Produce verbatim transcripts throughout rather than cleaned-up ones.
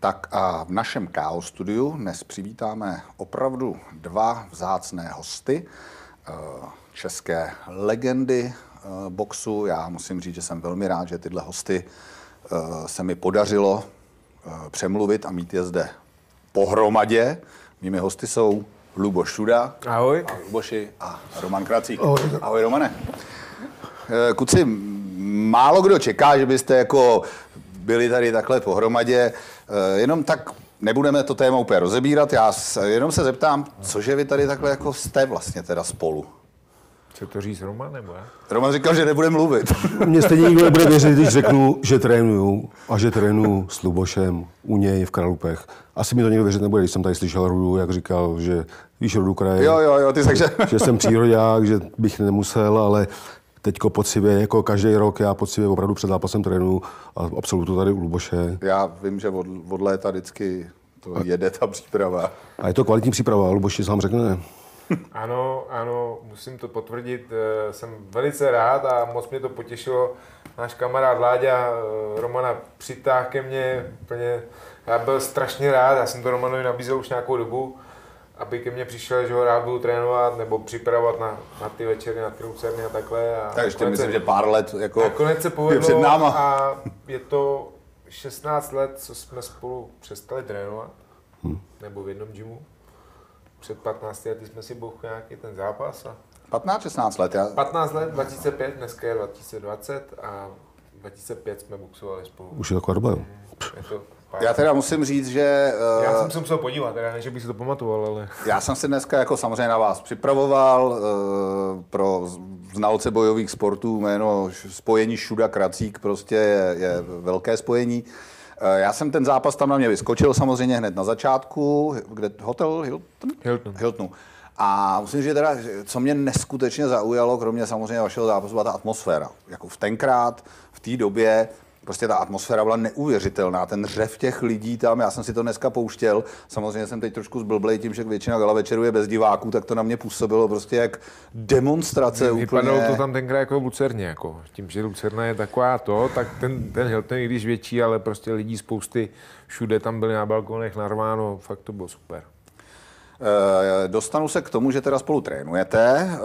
Tak a v našem K O studiu dnes přivítáme opravdu dva vzácné hosty, české legendy boxu. Já musím říct, že jsem velmi rád, že tyhle hosty se mi podařilo přemluvit a mít je zde pohromadě. Mými hosty jsou Luboš Šuda. Ahoj. A Luboši a Roman Kracík. Ahoj. Ahoj, Romane. Kuci, málo kdo čeká, že byste jako byli tady takhle pohromadě. Jenom tak nebudeme to téma úplně rozebírat. Já jenom se zeptám, cože vy tady takhle jako jste vlastně teda spolu? Co to říct Roman, nebo já? Roman říkal, že nebude mluvit. Mně stejně nikdo nebude věřit, když řeknu, že trénuju a že trénuju s Lubošem u něj v Kralupech. Asi mi to někdo věřit nebude, když jsem tady slyšel Rudu, jak říkal, že víš Rudu kraje. Jo, jo, jo, ty takže... že jsem příroďák, že bych nemusel, ale teďko poctivě, jako každý rok, já poctivě opravdu před zápasem trénuju a absolutu tady u Luboše. Já vím, že od, od léta vždycky to jede ta příprava. A je to kvalitní příprava, Luboši sám řekne. Ano, ano, musím to potvrdit. Jsem velice rád a moc mě to potěšilo. Náš kamarád Láďa Romana přitáhl ke mně úplně. Já byl strašně rád, já jsem to Romanovi nabízel už nějakou dobu, aby ke mně přišel, že ho rád budu trénovat nebo připravovat na, na ty večery, na ty lucerny a takhle. A tak ještě myslím, že pár let jako nakonec se povedlo před náma. A je to šestnáct let, co jsme spolu přestali trénovat, hmm. nebo v jednom gymu. Před patnácti lety jsme si bouchli nějaký ten zápas. A... patnáct šestnáct let, já... patnáct let, dva tisíce pět, dneska je dva tisíce dvacet a dva tisíce pět jsme boxovali spolu. Už je taková doba, jo. Je to já teda musím říct, že... Uh... Já jsem se musel podívat, teda, než bych si to pamatoval, ale... Já jsem si dneska jako samozřejmě na vás připravoval uh, pro znalce bojových sportů, jméno spojení Šuda Kracík prostě je, je velké spojení. Já jsem ten zápas tam na mě vyskočil samozřejmě hned na začátku, kde hotel Hilton? Hilton. Hiltonu. A musím říct, že teda, co mě neskutečně zaujalo, kromě samozřejmě vašeho zápasu, byla ta atmosféra. Jako v tenkrát, v té době, prostě ta atmosféra byla neuvěřitelná, ten řev těch lidí tam, já jsem si to dneska pouštěl, samozřejmě jsem teď trošku zblblej tím, že většina gala večeru je bez diváků, tak to na mě působilo prostě jak demonstrace. Vypadalo úplně. to tam tenkrát jako v Lucerně, jako tím, že Lucerna je taková to, tak ten, ten Hilton, i když větší, ale prostě lidí spousty, všude tam byli na balkonech narváno, fakt to bylo super. E, dostanu se k tomu, že teda spolu trénujete. E,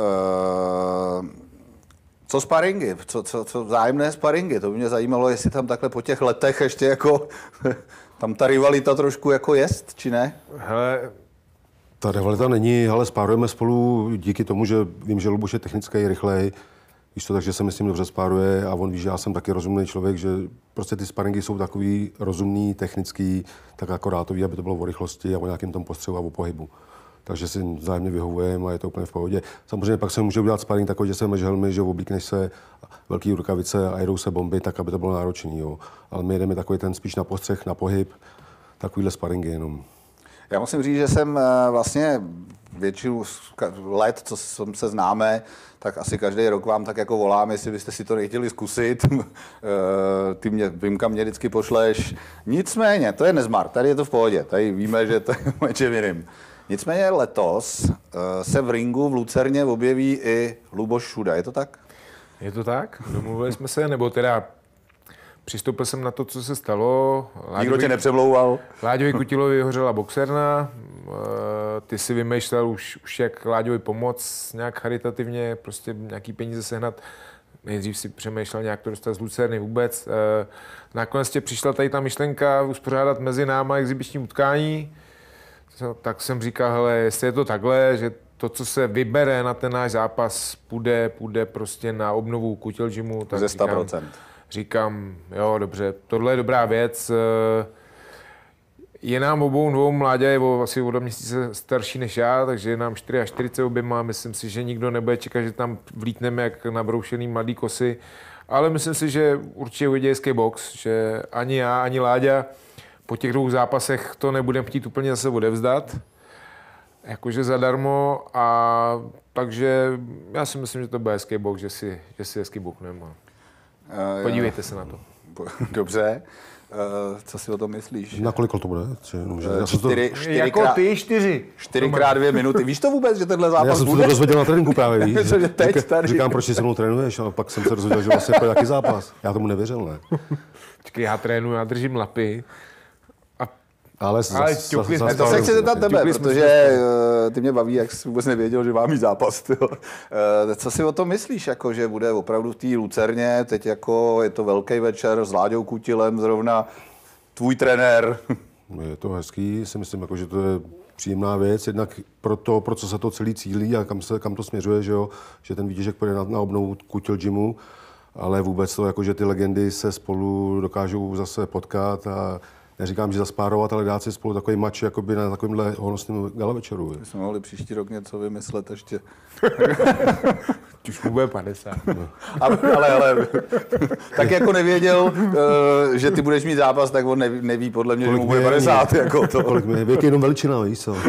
Co sparingy? Co, co, co vzájemné sparingy? To by mě zajímalo, jestli tam takhle po těch letech ještě jako tam ta rivalita trošku jako jest, či ne? Hele, ta rivalita není, ale spárujeme spolu díky tomu, že vím, že Luboš je technický, rychlej. Víš to, takže se mi s tím dobře spáruje a on ví, že já jsem taky rozumný člověk, že prostě ty sparingy jsou takový rozumný, technický, tak akorát to ví, aby to bylo o rychlosti a o nějakém tom postřelu a o pohybu. Takže si vzájemně vyhovujeme a je to úplně v pohodě. Samozřejmě pak se může udělat sparing takový, že se máš helmy, že oblíkneš se velký rukavice a jedou se bomby, tak aby to bylo náročný. Jo. Ale my jedeme takový ten spíš na postřeh, na pohyb, takovýhle sparingy jenom. Já musím říct, že jsem vlastně většinu let, co jsem se známe, tak asi každý rok vám tak jako volám, jestli byste si to nechtěli zkusit. Ty mě, Vimka mě vždycky pošleš. Nicméně, to je nezmar, tady je to v pohodě, tady víme, že to je něčem jiným. Nicméně letos uh, se v ringu v Lucerně objeví i Luboš Šuda, je to tak? Je to tak? Domluvili jsme se, nebo teda přistoupil jsem na to, co se stalo. Láďovi, nikdo tě nepřemlouval? Láďovi Kutilovi vyhořela boxerna, uh, ty si vymýšlel už, už jak Láďovi pomoct nějak charitativně, prostě nějaký peníze sehnat. Nejdřív si přemýšlel nějak to dostat z Lucerny vůbec. Uh, nakonec tě přišla tady ta myšlenka uspořádat mezi náma exibiční utkání. Tak jsem říkal, hele, jestli je to takhle, že to, co se vybere na ten náš zápas, půjde, půjde prostě na obnovu Kutil gymu. Tak ze sto procent. Říkám, říkám, jo, dobře, tohle je dobrá věc. Je nám obou dvou, Mláďa je asi o dva měsíce starší než já, takže je nám čtyřicet čtyři oběma. Myslím si, že nikdo nebude čekat, že tam vlítneme jak nabroušený mladý kosy. Ale myslím si, že určitě uvidí hezký box, že ani já, ani Láďa po těch dvou zápasech to nebudeme chtít úplně zase odevzdat, jakože zadarmo, a takže já si myslím, že to bude hezký box, že si, že si hezky bukneme. Podívejte se na to. Dobře. Uh, co si o tom myslíš? Na kolik to bude? Uh, čtyři, čtyři jako krát, ty čtyři. Čtyřikrát dvě minuty. Víš to vůbec, že tenhle zápas bude? Já jsem bude? se to dozvěděl na tréninku právě, víš. Teď Řík, tady. Říkám, proč si se mnou trénuješ, a pak jsem se dozvěděl, že vlastně jaký zápas. Já tomu nevěřil, ne? Počkej, já trénuji, já držím lapy a Ale, Ale zas, ťukli zas, jsme To zas, se chci zeptat tebe, Ťukli jsme protože se. eh, ty mě baví, jak jsi vůbec nevěděl, že mám mít zápas. Tyjo. Eh, Co si o tom myslíš, jako, že bude opravdu v té Lucerně, teď jako je to velký večer s Láďou Kutilem zrovna, tvůj trenér. Je to hezký, si myslím, jako, že to je příjemná věc, jednak pro to, pro co se to celý cílí a kam, se, kam to směřuje, že, jo? Že ten Vítězek půjde na, na obnovu Kutil Gymu, ale vůbec to, jako, že ty legendy se spolu dokážou zase potkat a neříkám, že zaspárovat, ale dát si spolu takový mač jakoby na takovémhle honosném gala večeru. My jsme mohli příští rok něco vymyslet ještě. Už mu bude padesát. ale, ale, ale tak jako nevěděl, eh, že ty budeš mít zápas, tak on neví, neví podle mě, že mu bude padesát. Jako to. Kolik mi je, věk je jenom veličina, víš co?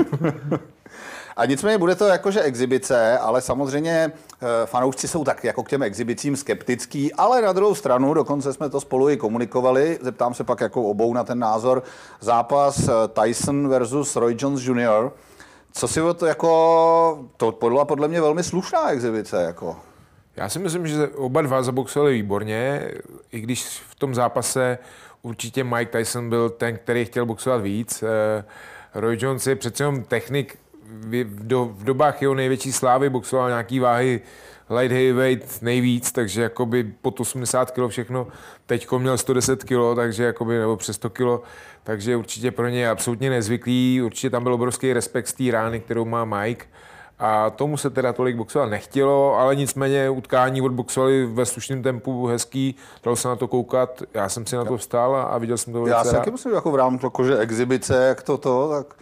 A nicméně bude to jakože exibice, ale samozřejmě eh, fanoušci jsou tak jako k těm exibicím skeptický, ale na druhou stranu, dokonce jsme to spolu i komunikovali, zeptám se pak jako obou na ten názor, zápas eh, Tyson versus Roy Jones junior Co si o to jako, to byla podle mě velmi slušná exibice, jako. Já si myslím, že oba dva zaboxovali výborně, i když v tom zápase určitě Mike Tyson byl ten, který chtěl boxovat víc. Roy Jones je přece jenom technik, v, do, v dobách jeho největší slávy boxoval nějaký váhy light heavyweight nejvíc, takže jakoby pod osmdesát kilo všechno. Teďko měl sto deset kilo, takže jakoby, nebo přes sto kilo, takže určitě pro ně absolutně nezvyklý. Určitě tam byl obrovský respekt z té rány, kterou má Mike. A tomu se teda tolik boxovat nechtělo, ale nicméně utkání odboxovali ve slušném tempu, hezký, dalo se na to koukat. Já jsem si na to vstál a viděl jsem to velice Já si rád. taky myslím, jako v rámci jakože exibice, jak toto, tak.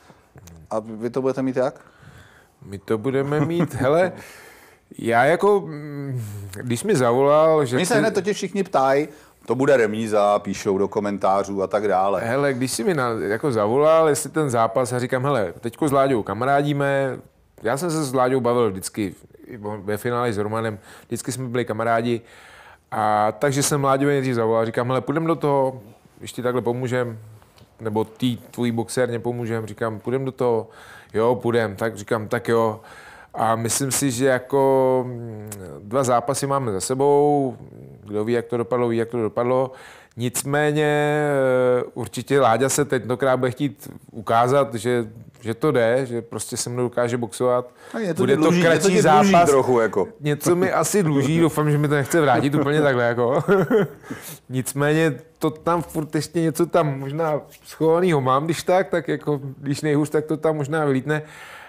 A vy to budete mít jak? My to budeme mít, hele, já jako, mm, když mi zavolal, že... Oni se hned totiž všichni ptají, to bude remíza, píšou do komentářů a tak dále. Hele, když si mi na, jako zavolal, jestli ten zápas, a říkám, hele, teďko s Láďou kamarádíme, já jsem se s Láďou bavil vždycky, ve finále s Romanem, vždycky jsme byli kamarádi, a takže jsem Láďovi nejdřív zavolal, říkám, hele, půjdem do toho, když ti takhle pomůžem, nebo ty, tvůj boxérně pomůžem, říkám, půjdem do toho, jo, půjdem, tak říkám, tak jo. A myslím si, že jako dva zápasy máme za sebou, kdo ví, jak to dopadlo, ví, jak to dopadlo. Nicméně určitě Láďa se tentokrát bude chtít ukázat, že, že to jde, že prostě se mnou dokáže boxovat. Bude to dluží, kratší něco zápas. Trochu, jako. Něco mi asi dluží, doufám, že mi to nechce vrátit úplně takhle. Jako. Nicméně to tam furt ještě něco tam možná schovanýho mám, když tak, tak jako, když nejhůř, tak to tam možná vylítne.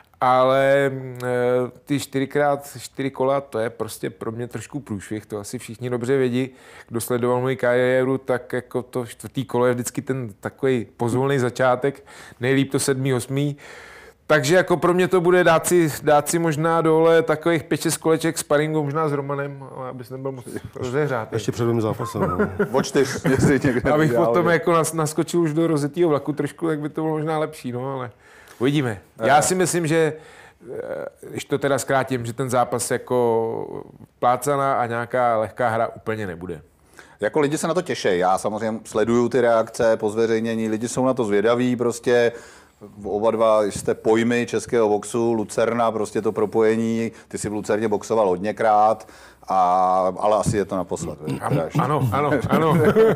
Ale ty čtyřikrát čtyři kola, to je prostě pro mě trošku průšvih, to asi všichni dobře vědí. Kdo sledoval moji kariéru, tak jako to čtvrtý kolo je vždycky ten takový pozvolný začátek, nejlíp to sedmý, osmý. Takže jako pro mě to bude dát si, dát si možná dole takových pět šest koleček sparingu, možná s Romanem, ale abys nebyl moc rozehrát. Ještě před mým zápasem. No. O čtyř, jestli někde. Abych potom jako nas, naskočil už do rozjetýho vlaku trošku, tak by to bylo možná lepší, no ale uvidíme. Já si myslím, že když to teda zkrátím, že ten zápas jako plácaná a nějaká lehká hra úplně nebude. Jako lidi se na to těší. Já samozřejmě sleduju ty reakce po zveřejnění, lidi jsou na to zvědaví, prostě oba dva jste pojmy českého boxu, Lucerna, prostě to propojení, ty jsi v Lucerně boxoval hodněkrát, a, ale asi je to naposled. Ano, ano, ano.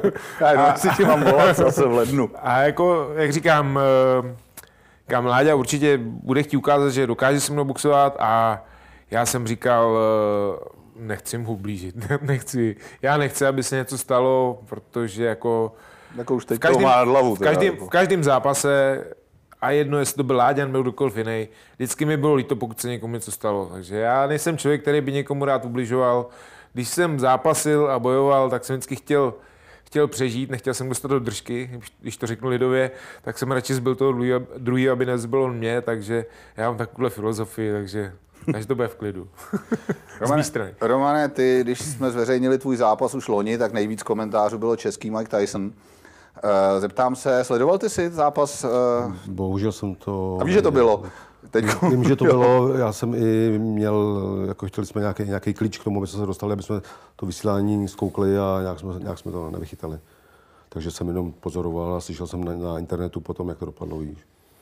Já si ti mám volat zase v lednu. A jako, jak říkám, kam Láďa určitě bude chtít ukázat, že dokáže se mnou boxovat a já jsem říkal, nechci mu ublížit, nechci. Já nechci, aby se něco stalo, protože jako... Jako už teď každým, to má nad hlavu. V každém, v každém zápase, a jedno, jestli to byl Láďa nebo kdokoliv jiný, vždycky mi bylo líto, pokud se někomu něco stalo. Takže já nejsem člověk, který by někomu rád ubližoval. Když jsem zápasil a bojoval, tak jsem vždycky chtěl, chtěl přežít, nechtěl jsem dostat do držky, když to řeknu lidově, tak jsem radši zbyl toho druhý, aby nezbyl on mě, takže já mám takovouhle filozofii, takže... Takže to bude v klidu. Romane, Romane, ty, když jsme zveřejnili tvůj zápas už loni, tak nejvíc komentářů bylo český Mike Tyson. Zeptám se, sledoval ty si zápas? Bohužel jsem to... A víš, že to bylo? Teď... Vím, že to bylo, já jsem i měl, jako chtěli jsme nějaký, nějaký klíč k tomu, aby jsme se dostali, aby jsme to vysílání zkoukli a nějak jsme, nějak jsme to nevychytali. Takže jsem jenom pozoroval a slyšel jsem na, na internetu potom, jak to dopadlo, víš.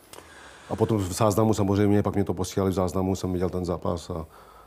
A potom v záznamu samozřejmě, pak mě to posílali v záznamu, jsem viděl ten zápas. A...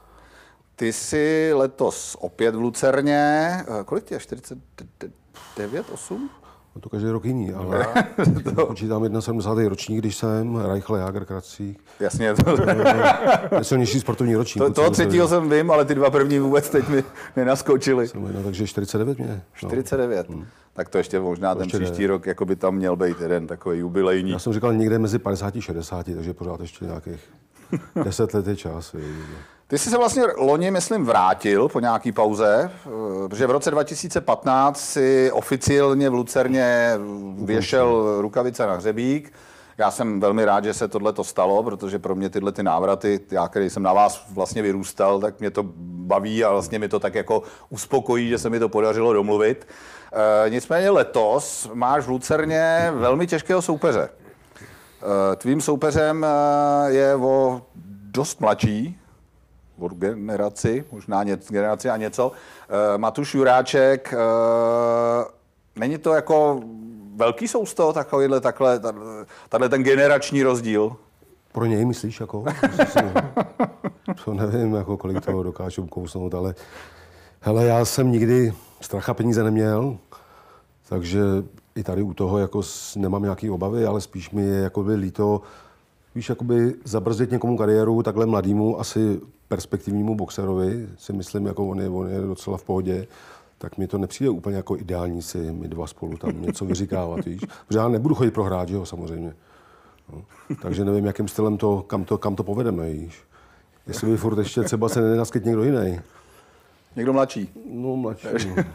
Ty jsi letos opět v Lucerně, kolik tě je, čtyřicet devět, osm? No to každý rok jiný, ale to... počítám sedmdesátý jedna ročník, když jsem, Reichle, Jágr, Kracík. Jasně. To... Nejsilnější sportovní ročník. To, toho třetího jsem vím, ale ty dva první vůbec teď mi nenaskočili. Jsem jedna, takže čtyřicet devět mě. No. čtyřicet devět. Hmm. Tak to ještě možná to ten ještě příští jde. Rok jako by tam měl být jeden takový jubilejní. Já jsem říkal někde mezi padesát a šedesát, takže pořád ještě nějakých deset let je čas. Ty jsi se vlastně loni, myslím, vrátil po nějaký pauze, protože v roce dva tisíce patnáct si oficiálně v Lucerně věšel rukavice na hřebík. Já jsem velmi rád, že se tohle to stalo, protože pro mě tyhle ty návraty, já, který jsem na vás vlastně vyrůstal, tak mě to baví a vlastně mi to tak jako uspokojí, že se mi to podařilo domluvit. E, nicméně letos máš v Lucerně velmi těžkého soupeře. E, tvým soupeřem je o dost mladší, od generaci, možná ně, generaci a něco. E, Matuš Juráček, e, není to jako velký sousto, takovýhle, takhle, tadyhle ten generační rozdíl? Pro něj myslíš, jako? To nevím, jako, kolik toho dokážu kousnout, ale hele, já jsem nikdy strach a peníze neměl, takže i tady u toho jako nemám nějaké obavy, ale spíš mi je jakoby líto, víš, jakoby zabrzdit někomu kariéru, takhle mladému, asi perspektivnímu boxerovi, si myslím, jako on je, on je docela v pohodě, tak mi to nepřijde úplně jako ideální si my dva spolu tam něco vyříkávat, víš. Protože já nebudu chodit prohrát, že jo, samozřejmě. No. Takže nevím, jakým stylem to, kam to, kam to povedeme, víš. Jestli by furt ještě třeba se nenaskyt někdo jiný. Někdo mladší? No, mladší.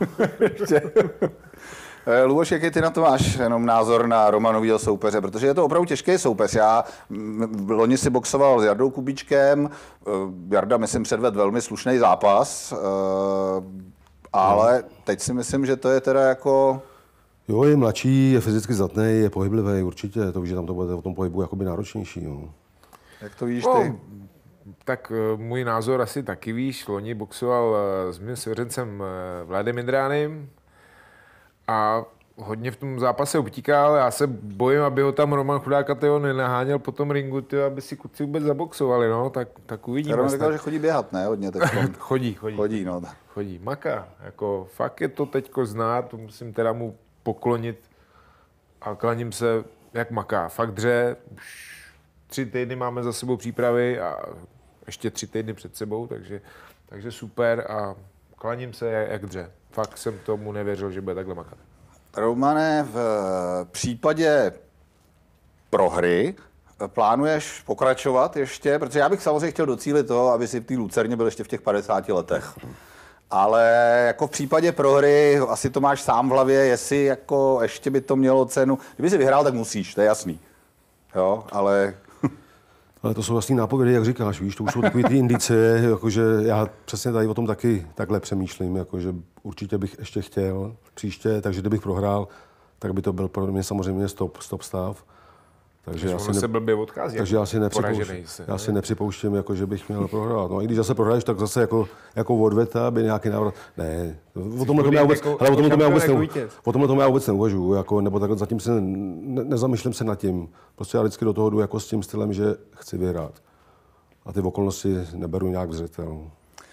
Luboš, jaký ty na to máš jenom názor na Romanovýho soupeře? Protože je to opravdu těžký soupeř. Já loni si boxoval s Jardou Kubíčkem. Jarda, myslím, předvedl velmi slušný zápas. Ale teď si myslím, že to je teda jako... Jo, je mladší, je fyzicky zdatný, je pohyblivý určitě. To víš, že tam to bude o tom pohybu jakoby náročnější. Jo. Jak to víš ty? No, tak můj názor asi taky víš. Loni boxoval s mým svěřencem Vladem Indránem a hodně v tom zápase utíkal. Já se bojím, aby ho tam Roman Chudáka tyho nenaháněl po tom ringu, tyho, aby si kluci vůbec zaboxovali, no, tak, tak uvidíme. Roman říkal, že chodí běhat, ne? Hodně teď. chodí, chodí. Chodí, no. Chodí, maka. Jako, fakt je to teďko znát, to musím teda mu poklonit a klaním se, jak maká. Fakt dře, už tři týdny máme za sebou přípravy a ještě tři týdny před sebou, takže, takže super a klaním se, jak dře. Fakt jsem tomu nevěřil, že bude takhle makat. Romane, v případě prohry plánuješ pokračovat ještě? Protože já bych samozřejmě chtěl docílit toho, aby si v té Lucerně byl ještě v těch padesáti letech. Ale jako v případě prohry, asi to máš sám v hlavě, jestli jako ještě by to mělo cenu. Kdyby si vyhrál, tak musíš, to je jasný. Jo, ale... Ale to jsou vlastně nápovědy, jak říkáš, víš, to už jsou takové ty indicie, jakože já přesně tady o tom taky takhle přemýšlím, jakože určitě bych ještě chtěl příště, takže kdybych prohrál, tak by to byl pro mě samozřejmě stop, stop stav. Takže já si, ne... se blbě odchází, takže já si, nepřipouštím, já si nepřipouštím, jako, že bych měl prohrát. No a i když zase prohraješ, tak zase jako, jako odveta, aby nějaký návrat. Ne, o tomhle tomu já vůbec, jako, ale o tomhle tomu já vůbec, ne, o tomhle tomu já vůbec neuvažuji, jako, nebo tak zatím se ne, nezamýšlím se nad tím. Prostě já vždycky do toho jdu jako s tím stylem, že chci vyhrát. A ty okolnosti neberu nějak v zřetel. Uh,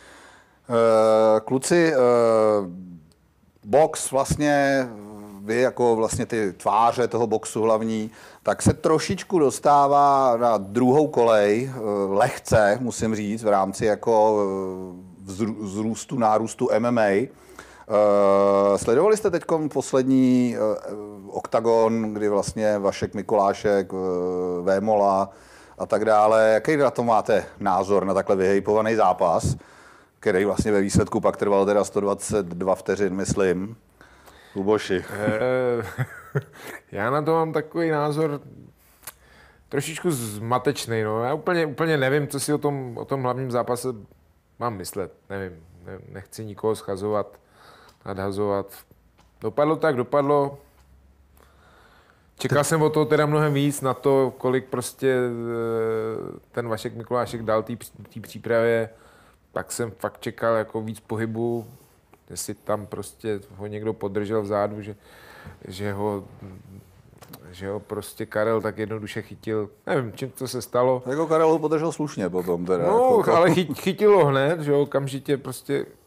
kluci, uh, box vlastně, vy jako vlastně ty tváře toho boxu hlavní, tak se trošičku dostává na druhou kolej, lehce, musím říct, v rámci jako vzrůstu, nárůstu M M A. Sledovali jste teď poslední oktagon, kdy vlastně Vašek Mikulášek, Vémola a tak dále. Jaký na to máte názor na takhle vyhejpovaný zápas, který vlastně ve výsledku pak trval teda sto dvacet dva vteřin, myslím. Luboši. Já na to mám takový názor trošičku zmatečný. No. Já úplně, úplně nevím, co si o tom, o tom hlavním zápase mám myslet. Nevím. Ne, nechci nikoho schazovat, nadhazovat. Dopadlo tak, dopadlo. Čekal jsem od toho teda mnohem víc na to, kolik prostě ten Vašek Mikulášek dal té přípravě. Tak jsem fakt čekal jako víc pohybu. Jestli tam prostě ho někdo podržel vzadu, že, že, ho, že ho prostě Karel tak jednoduše chytil. Nevím, čím to se stalo. Jako Karel ho podržel slušně potom teda. No, jako... ale chy, chytil ho hned, že jo, okamžitě prostě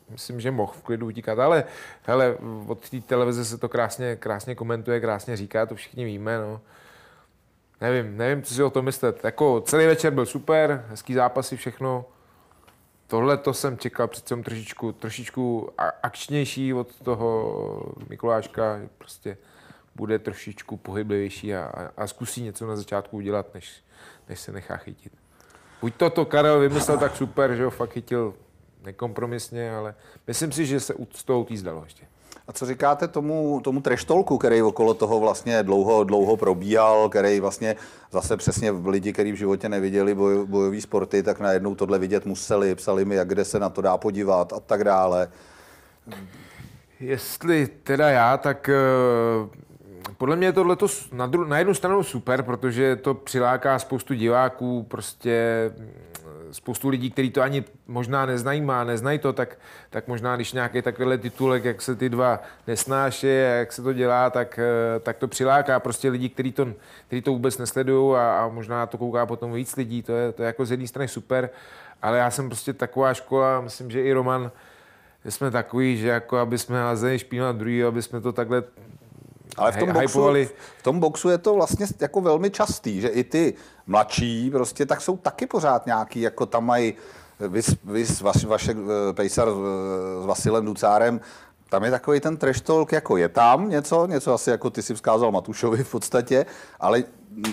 myslím, že mohl v klidu utíkat, ale hele, od té televize se to krásně, krásně komentuje, krásně říká, to všichni víme, no. Nevím, nevím, co si o tom myslet. Jako celý večer byl super, hezký zápasy, všechno. Tohle to jsem čekal přece trošičku, trošičku akčnější od toho Mikuláška, prostě bude trošičku pohyblivější a, a, a zkusí něco na začátku udělat, než, než se nechá chytit. Buď to to Karel vymyslel tak super, že ho fakt chytil nekompromisně, ale myslím si, že se z toho utízdalo ještě. A co říkáte tomu, tomu treštolku, který okolo toho vlastně dlouho, dlouho probíhal, který vlastně zase přesně lidi, kteří v životě neviděli boj, bojové sporty, tak najednou tohle vidět museli, psali mi, jak kde se na to dá podívat a tak dále. Jestli teda já, tak podle mě je tohleto na, dru- na jednu stranu super, protože to přiláká spoustu diváků, prostě spoustu lidí, kteří to ani možná neznají, má, neznají to, tak, tak možná, když nějaký takovýhle titulek, jak se ty dva nesnáší, jak se to dělá, tak, tak to přiláká prostě lidi, kteří to, který to vůbec nesledují a, a možná to kouká potom víc lidí, to je, to je jako z jedné strany super, ale já jsem prostě taková škola, myslím, že i Roman, že jsme takový, že jako aby jsme házeli špínu na druhý, aby jsme to takhle ale v tom, boxu, v tom boxu je to vlastně jako velmi častý, že i ty mladší prostě tak jsou taky pořád nějaký, jako tam mají vys, vys vaš, Vašek Pejsar s Vasilem Ducárem, tam je takový ten trash talk, jako je tam něco, něco asi jako ty si vzkázal Matušovi v podstatě, ale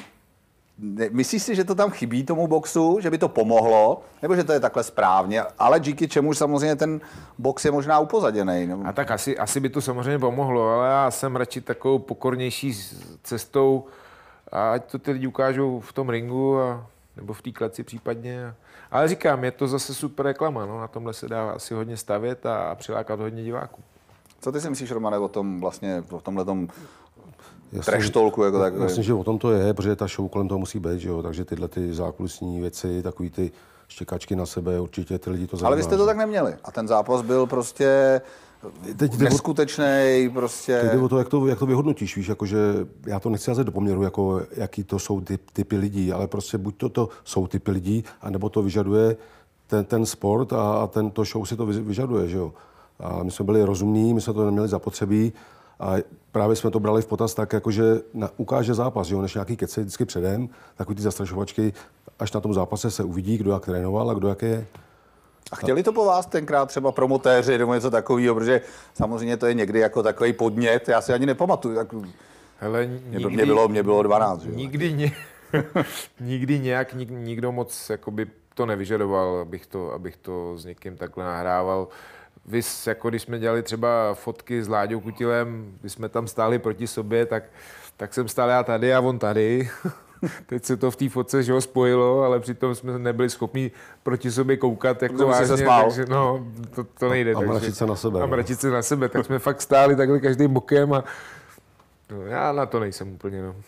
myslíš si, že to tam chybí tomu boxu, že by to pomohlo, nebo že to je takhle správně, ale díky čemuž samozřejmě ten box je možná upozaděný. Nebo... A tak asi, asi by to samozřejmě pomohlo, ale já jsem radši takovou pokornější cestou, a ať to ty lidi ukážou v tom ringu, a, nebo v té kleci případně. Ale říkám, je to zase super reklama, no, na tomhle se dá asi hodně stavět a, a přilákat hodně diváků. Co ty si myslíš, Romane, o tom vlastně, o tomhletom treštolku jako takový? Myslím, že o tom to je, protože ta show kolem toho musí být, že jo? Takže tyhle ty zákulisní věci, takový ty štěkačky na sebe, určitě ty lidi to zajímá. Ale vy jste to tak neměli a ten zápas byl prostě teď neskutečnej, prostě... Teď jde o to, jak to, jak to vyhodnotíš, víš, jakože já to nechci házet do poměru, jako jaký to jsou typ, typy lidí, ale prostě buď to, to jsou typy lidí, anebo to vyžaduje ten, ten sport a, a tento show si to vyžaduje, že jo? A my jsme byli rozumní, my jsme to neměli zapotřebí a právě jsme to brali v potaz tak, jakože na, ukáže zápas, jo, než nějaký keci vždycky předem, takový ty zastrašovačky, až na tom zápase se uvidí, kdo jak trénoval a kdo jak je. A chtěli to po vás tenkrát třeba promotéři nebo něco takového, protože samozřejmě to je někdy jako takový podnět, já si ani nepamatuju. Tak... Hele, nikdy, mě, bylo, mě bylo dvanáct. Nikdy, ně, nikdy nějak nik, nikdo moc jakoby, to nevyžadoval, abych to, abych to s někým takhle nahrával. Vys, jako když jsme dělali třeba fotky s Láďou Kutilem, když jsme tam stáli proti sobě, tak, tak jsem stál já tady a on tady. Teď se to v té fotce že ho spojilo, ale přitom jsme nebyli schopni proti sobě koukat jako vážně, takže no, to, to nejde. A mračit se na sebe. A mračit se na sebe, tak jsme fakt stáli takhle každým bokem a no, já na to nejsem úplně, no.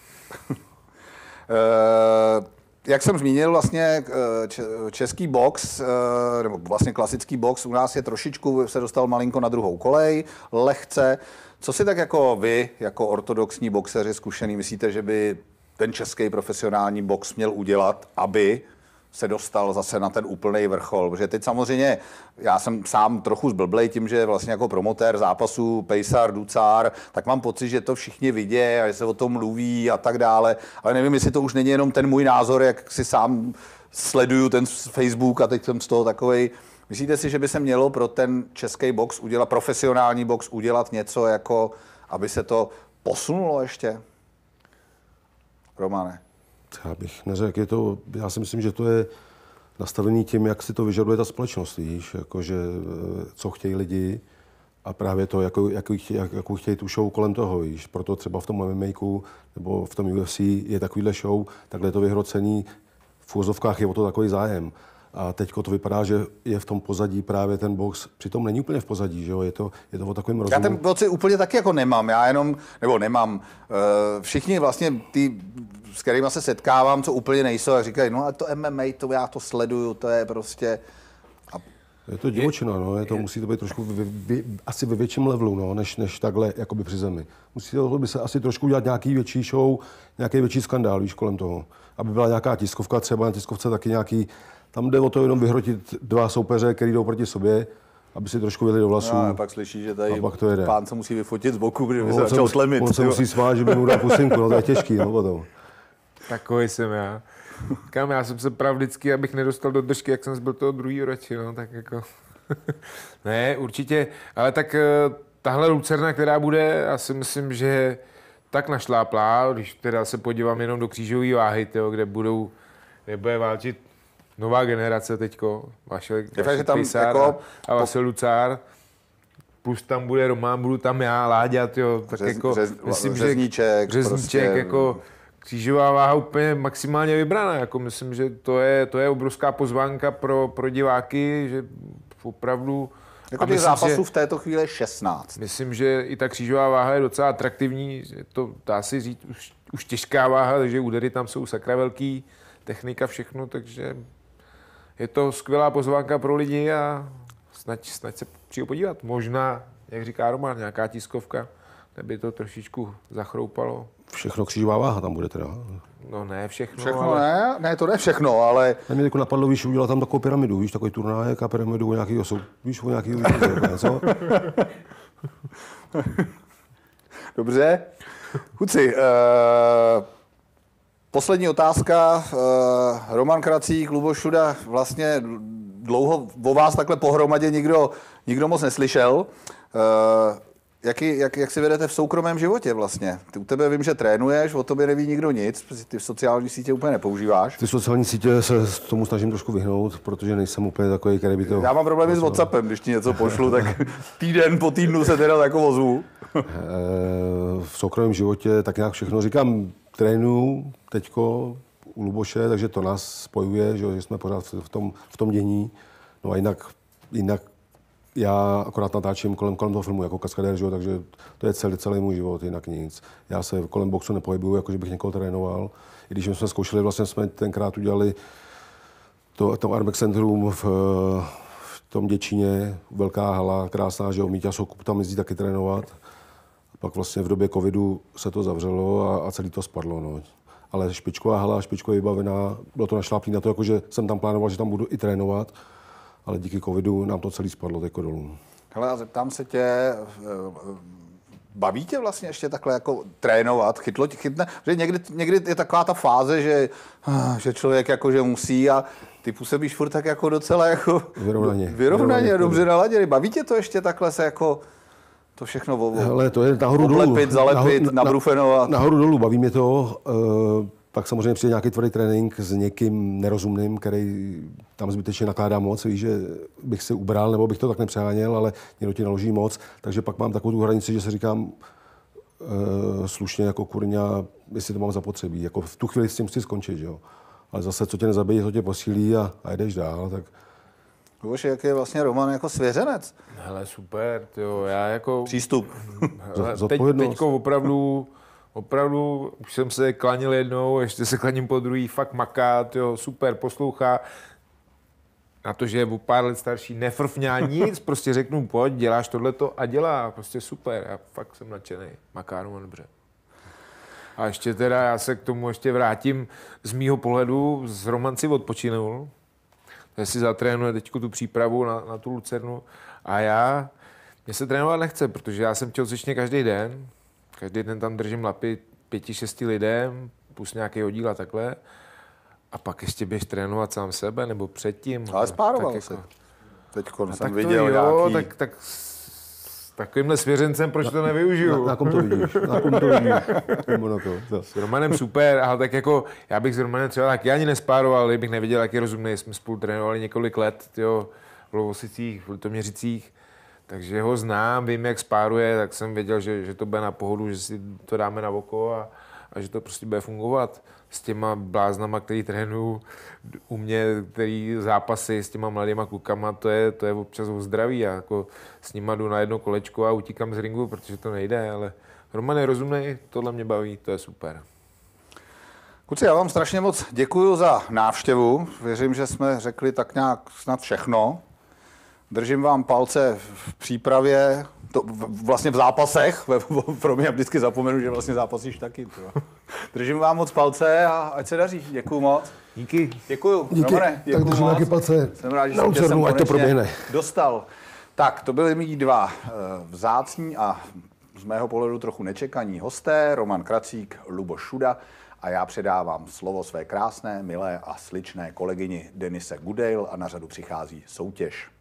uh... Jak jsem zmínil, vlastně český box, nebo vlastně klasický box u nás je trošičku, se dostal malinko na druhou kolej, lehce. Co si tak jako vy, jako ortodoxní boxeři zkušený, myslíte, že by ten český profesionální box měl udělat, aby se dostal zase na ten úplný vrchol? Protože teď samozřejmě, já jsem sám trochu zblblej tím, že vlastně jako promotér zápasu Pejsar, Ducár, tak mám pocit, že to všichni vidí a že se o tom mluví a tak dále. Ale nevím, jestli to už není jenom ten můj názor, jak si sám sleduju ten Facebook a teď jsem z toho takovej. Myslíte si, že by se mělo pro ten český box udělat, profesionální box udělat něco, jako aby se to posunulo ještě? Romane. Já bych neřekl, je to, já si myslím, že to je nastavený tím, jak si to vyžaduje ta společnost, víš, jakože co chtějí lidi a právě to, jakou, jakou, chtějí, jakou chtějí tu show kolem toho, víš. Proto třeba v tom M M A nebo v tom U F C je takovýhle show, takhle je to vyhrocený, v úvozovkách je o to takový zájem. A teďko to vypadá, že je v tom pozadí právě ten box. Přitom není úplně v pozadí, že jo? Je to, je to o takovém rozumu. Já ten pocit úplně taky jako nemám. Já jenom, nebo nemám. Všichni vlastně ty, s kterými se setkávám, co úplně nejsou, a říkají, no a to M M A, to já to sleduju, to je prostě... A... Je to divočina, no. Je to, musí to být trošku vy, vy, asi ve větším levelu, no, než, než takhle jakoby při zemi. Musí to by se asi trošku udělat nějaký větší show, nějaký větší skandál, víš, kolem toho. Aby byla nějaká tiskovka, třeba na tiskovce taky nějaký. Tam jde o to jenom vyhrotit dva soupeře, který jdou proti sobě aby si trošku jeli do vlasů. No, a pak slyší, že tady pak to jede. pán se musí vyfotit z boku, protože by No, se začal tlemit. On se musí smát, že by mu dal pusinku, no to je těžký, no potom. Takový jsem já. Kam já jsem se prav vždycky, abych nedostal do držky, jak jsem byl toho druhýho radši, no, tak jako... Ne, určitě, ale tak tahle lucerna, která bude, já si myslím, že tak našláplá, když teda se podívám jenom do křížové váhy, tyjo, kde budou, kde bude válčit nová generace teďko, Vašel Pejsár jako... a Vasil Lucár, plus tam bude Roman, budu tam já, Láďa, tyjo, tak Řez, jako, řez, myslím, řezníček, že řezníček, prostě... jako křížová váha úplně maximálně vybraná, jako myslím, že to je, to je obrovská pozvánka pro, pro diváky, že opravdu... Jako těch zápasů v této chvíli je šestnáct. Myslím, že i ta křížová váha je docela atraktivní, je to dá si říct už, už těžká váha, takže údery tam jsou sakra velký, technika, všechno, takže je to skvělá pozvánka pro lidi a snad, snad se přijde podívat. Možná, jak říká Roman, nějaká tiskovka, kde by to trošičku zachroupalo. Všechno křížová váha tam bude teda. No ne, všechno. Všechno ale... ne, ne, to ne všechno, ale... A mě jako napadlo, víš, udělat tam takovou pyramidu, víš, takový turnájek a pyramidu o nějakýho sou, víš, o nějakýho co? Dobře. Kluci, uh, poslední otázka. Uh, Roman Kracík, Luboš Šuda, vlastně dlouho o vás takhle pohromadě nikdo, nikdo moc neslyšel. Uh, Jaký, jak, jak si vedete v soukromém životě vlastně? Ty u tebe vím, že trénuješ, o tobě neví nikdo nic, protože ty sociální sítě úplně nepoužíváš. Ty sociální sítě se tomu snažím trošku vyhnout, protože nejsem úplně takový, který by to... Já mám problémy s WhatsAppem, když ti něco pošlu, tak týden po týdnu se teda jako ozvu. V soukromém životě tak nějak všechno říkám, trénuju teďko u Luboše, takže to nás spojuje, že jsme pořád v tom, v tom dění. No a jinak, jinak já akorát natáčím kolem, kolem toho filmu jako kaskadér, že jo, takže to je celý, celý můj život, jinak nic. Já se kolem boxu nepohybuju, jako že bych někoho trénoval. I když jsme zkoušeli, vlastně jsme tenkrát udělali to, to Armex Centrum v, v tom Děčíně, velká hala, krásná, že jo, Míťa Soukup tam jezdí taky trénovat. A pak vlastně v době covidu se to zavřelo a, a celý to spadlo, no. Ale špičková hala, špičkově vybavená, bylo to našláplý na to, jako že jsem tam plánoval, že tam budu i trénovat. Ale díky covidu nám to celý spadlo teď dolů. Hele, a zeptám se tě, baví tě vlastně ještě takhle jako trénovat, chytlo tě, chytne, že někdy, někdy je taková ta fáze, že, že člověk jako, že musí a ty působíš furt tak jako docela jako vyrovnaně, vyrovnaně dobře naladěný. Baví tě to ještě takhle se jako to všechno vo, Hele, to je nahoru oblepit, dolů. zalepit, nahoru, nabrufenovat? Nahoru dolů, baví mě to. Uh, Pak samozřejmě přijde nějaký tvrdý trénink s někým nerozumným, který tam zbytečně nakládá moc, víš, že bych si ubral, nebo bych to tak nepřeháněl, ale někdo ti naloží moc. Takže pak mám takovou tu hranici, že se říkám uh, slušně jako kurňa, jestli to mám zapotřebí. Jako v tu chvíli s tím chci skončit, jo. Ale zase, co tě nezabije, to tě posílí a, a jdeš dál. Tak... Luboš, jak je vlastně Roman jako svěřenec? Hele, super, tyjo, já jako... Přístup. Hele, teď, teďko opravdu... Opravdu, už jsem se klanil jednou, ještě se klaním po druhý, fakt maká, tyjo, super, poslouchá. Na to, že je o pár let starší, nefrfňá nic, prostě řeknu, pojď, děláš tohleto a dělá, prostě super. Já fakt jsem nadšený, maká Roman dobře. A ještě teda, já se k tomu ještě vrátím z mýho pohledu, z Roman si odpočinul, takže si zatrénuje teďko tu přípravu na, na tu lucernu a já, mě se trénovat nechce, protože já jsem tělocvičně každý den, každý den tam držím lapy pěti, šesti lidem, plus nějaký oddíl a takhle. A pak ještě běž trénovat sám sebe, nebo předtím. Ale spároval tak se. Jako... Teďko jsem tak viděl to, jo, nějaký... tak, tak s takovýmhle svěřencem, proč to nevyužiju? Na, na kom to vidíš? Na kom to vidíš? S Romanem super, ale tak jako, já bych s Romanem třeba taky ani nespároval, kdybych nevěděl, jak je rozumný. Jsme spolu trénovali několik let, tyjo, v Lovosicích, v Litoměřicích. Takže ho znám, vím, jak spáruje, tak jsem věděl, že, že to bude na pohodu, že si to dáme na oko a, a že to prostě bude fungovat. S těma bláznama, který trénuju u mě, který zápasy s těma mladýma klukama, to je, to je občas o zdraví. Já jako s nima jdu na jedno kolečko a utíkám z ringu, protože to nejde, ale Roman je rozumný, tohle mě baví, to je super. Kluci, já vám strašně moc děkuju za návštěvu. Věřím, že jsme řekli tak nějak snad všechno. Držím vám palce v přípravě, to vlastně v zápasech, pro mě vždycky zapomenu, že vlastně zápasíš taky. To. Držím vám moc palce a ať se daří. Děkuju moc. Díky. Děkuju. Díky. Romane, děkuju tak držím moc. taky palce. Jsem rád, že Na jsem tě sem ať to proběhne. dostal. Tak, to byli mý dva vzácní a z mého pohledu trochu nečekaní hosté, Roman Kracík, Luboš Šuda, a já předávám slovo své krásné, milé a sličné kolegyni Denise Gudejl a na řadu přichází soutěž.